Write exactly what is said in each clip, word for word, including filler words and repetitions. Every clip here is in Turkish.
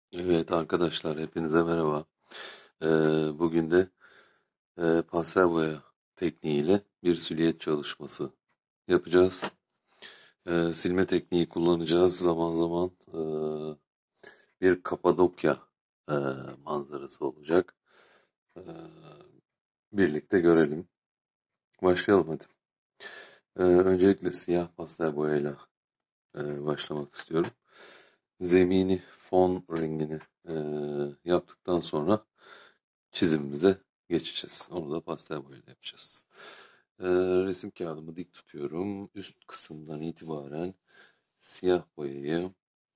Evet arkadaşlar hepinize merhaba. Ee, bugün de e, pastel boya tekniğiyle bir silüet çalışması yapacağız. Ee, silme tekniği kullanacağız. Zaman zaman e, bir Kapadokya e, manzarası olacak. Ee, birlikte görelim. Başlayalım hadi. Ee, öncelikle siyah pastel boyayla e, başlamak istiyorum. Zemini, fon rengini e, yaptıktan sonra çizimimize geçeceğiz. Onu da pastel boyayla yapacağız. Ee, resim kağıdımı dik tutuyorum. Üst kısımdan itibaren siyah boyayı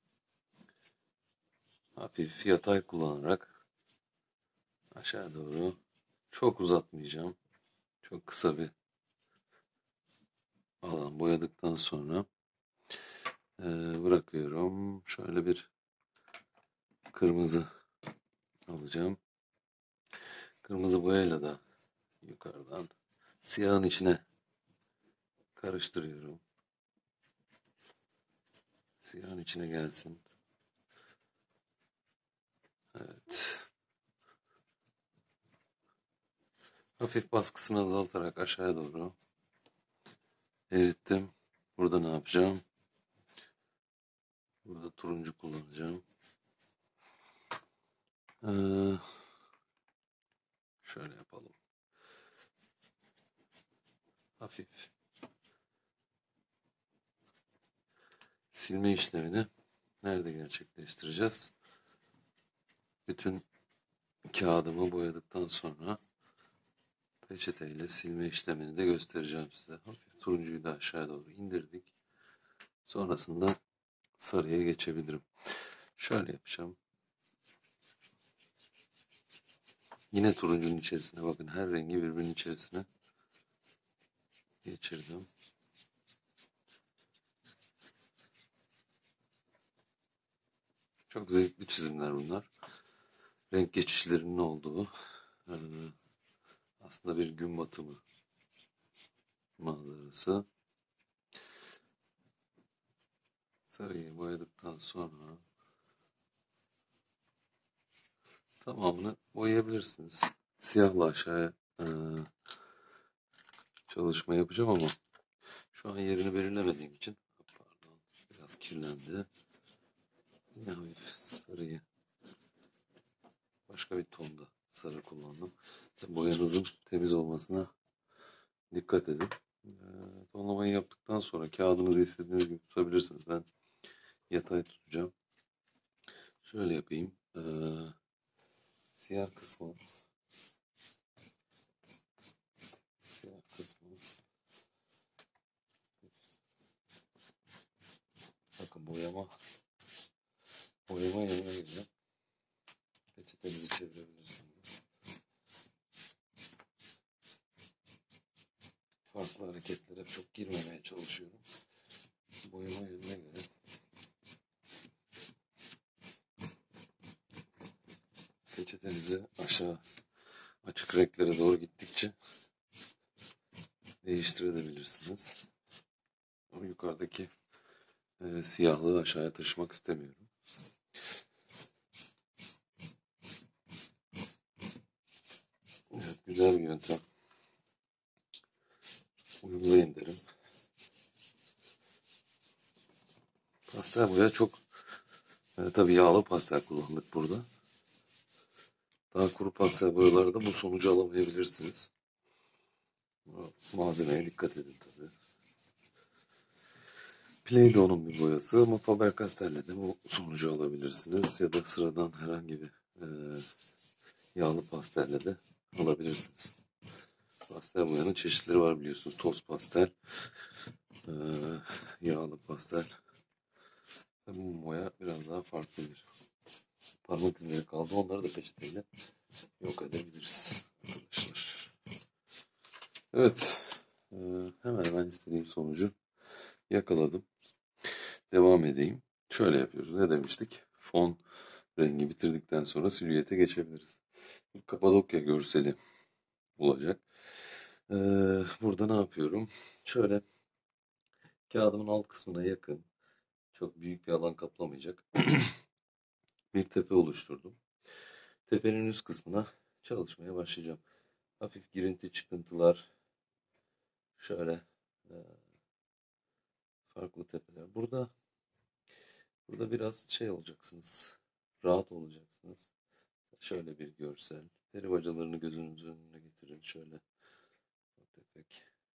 hafif yatay kullanarak aşağı doğru, çok uzatmayacağım. Çok kısa bir alan boyadıktan sonra e, bırakıyorum. Şöyle bir kırmızı alacağım. Kırmızı boyayla da yukarıdan siyahın içine karıştırıyorum. Siyahın içine gelsin. Evet. Hafif baskısını azaltarak aşağıya doğru erittim. Burada ne yapacağım? Burada turuncu kullanacağım. Ee, şöyle yapalım. Hafif silme işlemini nerede gerçekleştireceğiz? Bütün kağıdımı boyadıktan sonra peçeteyle silme işlemini de göstereceğim size. Hafif turuncuyu da aşağıya doğru indirdik. Sonrasında sarıya geçebilirim. Şöyle yapacağım. Yine turuncunun içerisine bakın, her rengi birbirinin içerisine geçirdim. Çok zevkli çizimler bunlar. Renk geçişlerinin olduğu e, aslında bir gün batımı manzarası. Sarıyı boyadıktan sonra tamamını boyayabilirsiniz. Siyahla aşağıya e, çalışma yapacağım ama şu an yerini belirlemediğim için, pardon, biraz kirlendi. Yine hafif sarıyı, başka bir tonda sarı kullandım. Boyanızın temiz olmasına dikkat edin. E, tonlamayı yaptıktan sonra kağıdınızı istediğiniz gibi tutabilirsiniz. Ben yatay tutacağım. Şöyle yapayım. E, siyah kısmı siyah kısmı bakın, boyama boyama yerine gireceğim. Peçetenizi çevirebilirsiniz. Farklı hareketlere çok girmemeye çalışıyorum. Boyama yönüne göre peçetenizi aşağı açık renklere doğru gittikçe değiştirebilirsiniz. Ama yukarıdaki e, siyahlığı aşağıya taşımak istemiyorum. Evet, güzel bir yöntem. Uygulayın derim. Pastel boya çok e, tabii yağlı pastel kullandık burada. Daha kuru pastel boyalarda bu sonucu alamayabilirsiniz. Malzemeye dikkat edin tabii. Play-Doh'un bir boyası ama Faber-Castell'le de bu sonucu alabilirsiniz. Ya da sıradan herhangi bir e, yağlı pastelle de alabilirsiniz. Pastel boyanın çeşitleri var biliyorsunuz. Toz pastel, e, yağlı pastel. Bu boya biraz daha farklı bir. Parmak izleri kaldı. Onları da peçeteyle yok edebiliriz arkadaşlar. Evet. E, hemen hemen istediğim sonucu yakaladım. Devam edeyim. Şöyle yapıyoruz. Ne demiştik? Fon rengi bitirdikten sonra silüete geçebiliriz. Bir Kapadokya görseli olacak. Ee, burada ne yapıyorum? Şöyle kağıdımın alt kısmına yakın, çok büyük bir alan kaplamayacak bir tepe oluşturdum. Tepenin üst kısmına çalışmaya başlayacağım. Hafif girinti çıkıntılar, şöyle e, farklı tepeler. Burada burada biraz şey olacaksınız, rahat olacaksınız. Şöyle bir görsel. Peri bacalarını gözünüzün önüne getirin. Şöyle tefek.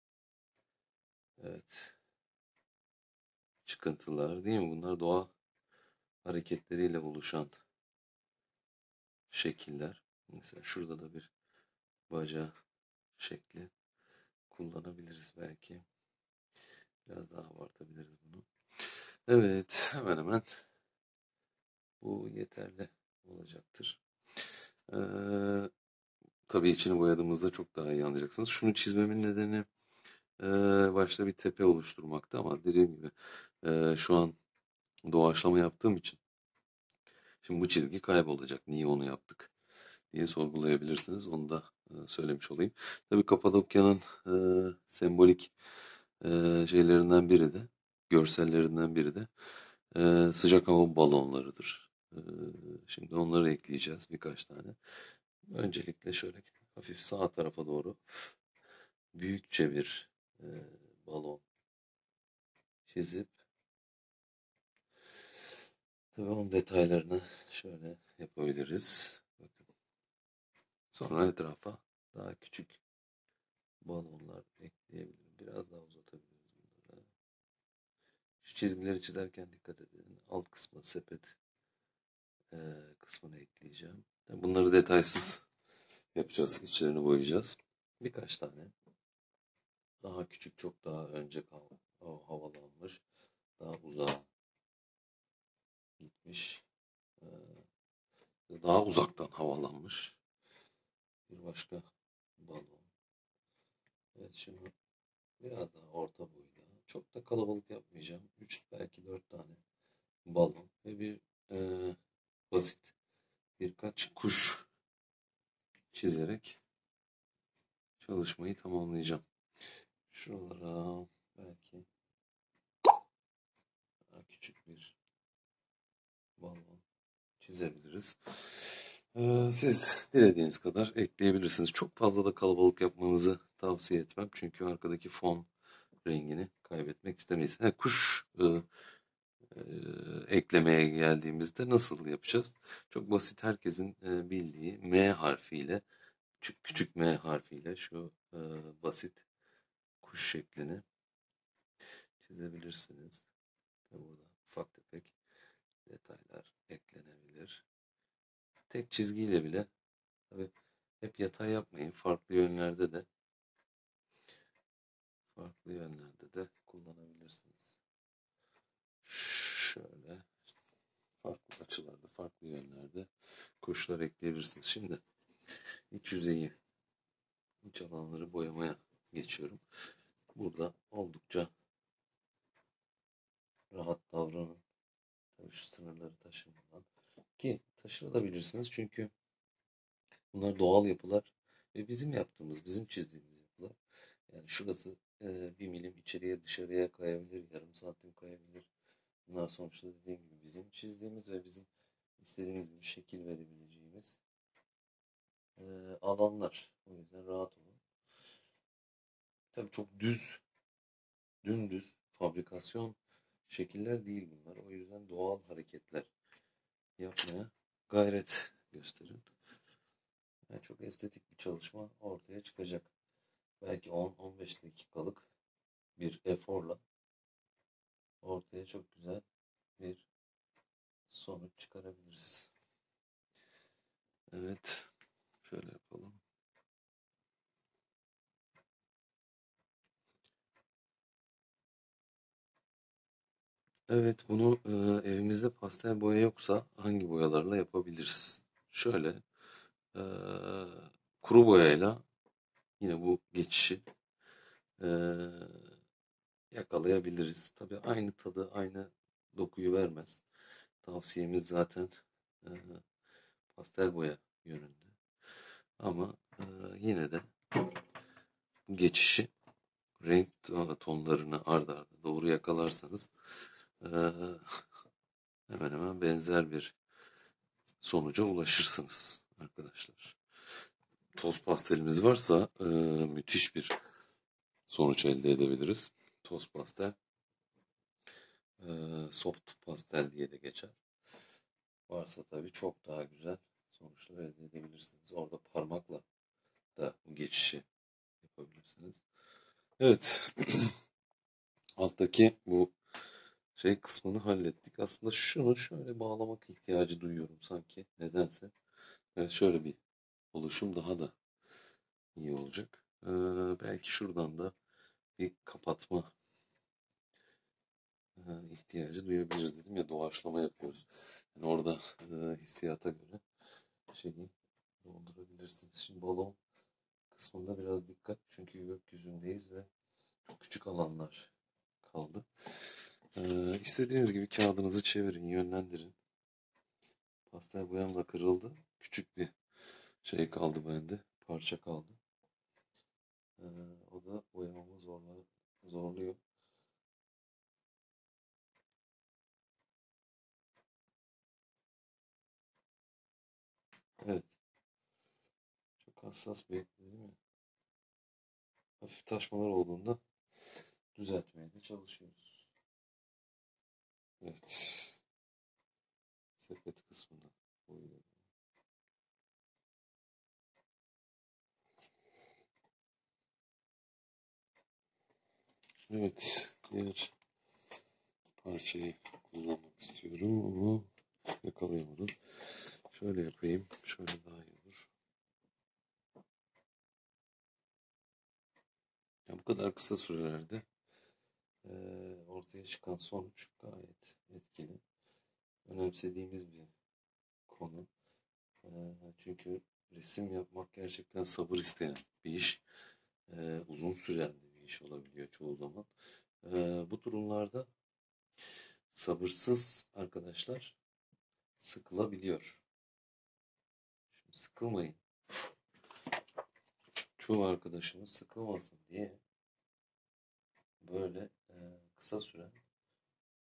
Evet. Çıkıntılar değil mi? Bunlar doğa hareketleriyle oluşan şekiller. Mesela şurada da bir baca şekli kullanabiliriz belki. Biraz daha abartabiliriz bunu. Evet, hemen hemen bu yeterli olacaktır. Ee, tabii içini boyadığımızda çok daha iyi anlayacaksınız. Şunu çizmemin nedeni e, başta bir tepe oluşturmaktı ama dediğim gibi e, şu an doğaçlama yaptığım için şimdi bu çizgi kaybolacak. Niye onu yaptık diye sorgulayabilirsiniz. Onu da e, söylemiş olayım. Tabii Kapadokya'nın e, sembolik e, şeylerinden biri de, görsellerinden biri de e, sıcak hava balonlarıdır. E, şimdi onları ekleyeceğiz birkaç tane. Öncelikle şöyle hafif sağ tarafa doğru büyükçe bir e, balon çizip tabii onun detaylarını şöyle yapabiliriz. Bakın. Sonra etrafa daha küçük balonlar ekleyebilirim. Biraz daha uzatabiliriz bunları. Şu çizgileri çizerken dikkat edin. Alt kısmı sepet e, kısmını ekleyeceğim. Tabii bunları detaysız yapacağız. İçlerini boyayacağız. Birkaç tane. Daha küçük, çok daha önce havalanmış. Daha uzağa gitmiş. E, daha uzaktan havalanmış. Bir başka balon. Evet şunu biraz daha orta boyda. Çok da kalabalık yapmayacağım. Üç belki dört tane balon ve bir e, basit birkaç kuş çizerek çalışmayı tamamlayacağım. Şuralara belki daha küçük bir balon çizebiliriz. Ee, siz dilediğiniz kadar ekleyebilirsiniz. Çok fazla da kalabalık yapmanızı tavsiye etmem. Çünkü arkadaki fon rengini kaybetmek istemeyiz. Ha, kuş e, e, eklemeye geldiğimizde nasıl yapacağız? Çok basit, herkesin e, bildiği M harfiyle, küçük, küçük M harfiyle şu e, basit kuş şeklini çizebilirsiniz. Burada ufak tefek detaylar eklenebilir. Tek çizgiyle bile tabii hep yatay yapmayın. Farklı yönlerde de farklı yönlerde de kullanabilirsiniz. Şöyle farklı açılarda, farklı yönlerde kuşlar ekleyebilirsiniz. Şimdi iç yüzeyi, iç alanları boyamaya geçiyorum. Burada oldukça rahat davranın. Tabii şu sınırları taşımadan. Ki taşırabilirsiniz çünkü bunlar doğal yapılar ve bizim yaptığımız, bizim çizdiğimiz yapılar. Yani şurası e, bir milim içeriye dışarıya kayabilir, yarım santim kayabilir. Bunlar sonuçta dediğim gibi bizim çizdiğimiz ve bizim istediğimiz gibi şekil verebileceğimiz e, alanlar. O yüzden rahat olun. Tabii çok düz, dümdüz fabrikasyon şekiller değil bunlar. O yüzden doğal hareketler yapmaya gayret gösterin. Yani çok estetik bir çalışma ortaya çıkacak. Belki on on beş dakikalık bir eforla ortaya çok güzel bir sonuç çıkarabiliriz. Evet, şöyle yapalım. Evet, bunu e, evimizde pastel boya yoksa hangi boyalarla yapabiliriz? Şöyle, e, kuru boyayla yine bu geçişi e, yakalayabiliriz. Tabii aynı tadı, aynı dokuyu vermez. Tavsiyemiz zaten e, pastel boya yönünde. Ama e, yine de bu geçişi renk tonlarını ard arda doğru yakalarsanız e, hemen hemen benzer bir sonuca ulaşırsınız arkadaşlar. Toz pastelimiz varsa e, müthiş bir sonuç elde edebiliriz. Toz pastel, e, soft pastel diye de geçer. Varsa tabii çok daha güzel sonuçlar elde edebilirsiniz. Orada parmakla da bu geçişi yapabilirsiniz. Evet, alttaki bu şey kısmını hallettik. Aslında şunu şöyle bağlamak ihtiyacı duyuyorum sanki. Nedense. Evet, şöyle bir oluşum daha da iyi olacak. Ee, belki şuradan da bir kapatma e, ihtiyacı duyabiliriz dedim ya, doğaçlama yapıyoruz. Yani orada e, hissiyata göre şeyi doldurabilirsiniz. Şimdi balon kısmında biraz dikkat, çünkü gökyüzündeyiz ve çok küçük alanlar kaldı. Ee, istediğiniz gibi kağıdınızı çevirin, yönlendirin. Pastel boyam da kırıldı. Küçük bir şey kaldı bende, parça kaldı. Ee, o da boyamamı zorla, zorluyor. Evet, çok hassas bir ekle değil mi? Hafif taşmalar olduğunda düzeltmeye de çalışıyoruz. Evet, sepet kısmına koyuyorum. Evet, diğer parçayı kullanmak istiyorum ama yakalayamadım. Şöyle yapayım, şöyle daha iyi olur. Ya bu kadar kısa sürelerde e, ortaya çıkan sonuç gayet etkili. Önemsediğimiz bir konu. E, çünkü resim yapmak gerçekten sabır isteyen bir iş. E, uzun süren de bir iş olabiliyor çoğu zaman. E, bu durumlarda sabırsız arkadaşlar sıkılabiliyor. Şimdi sıkılmayın. Çoğu arkadaşımız sıkılmasın diye böyle e, kısa süren